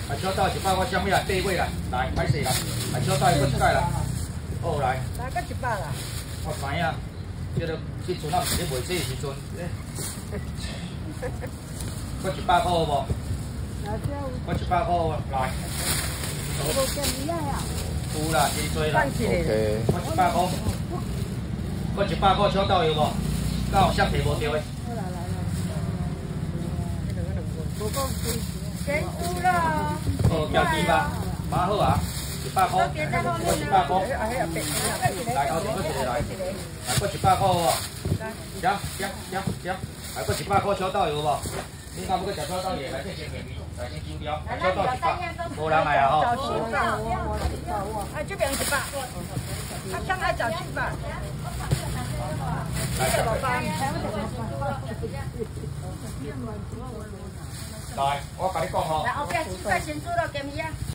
啊，小刀100块，什么啊？8尾啦，来，歹势啦，啊，小刀又搁1摆啦，好来。 来个100啦。 我知影，这个迄阵啊，毋是咧卖这时阵，搁100块好无？搁100块来。 无见伊啊呀。 有啦，真多啦。 OK。 搁100块，搁100块小豆有无？敢有啥摕无着的？ 好啦来啦。无讲先输了。 哦，标记吧，蛮好啊，100块，搁100块。来，后头搁一个来，来搁100块好无？行，来搁100块小豆有无？你敢要搁食小豆叶？来这先面面，来先收掉，小豆100，无人来啊吼。 啊，这边100，啊，上海找700。 来，我甲你讲吼。 来，后壁7块先做了，给你啊。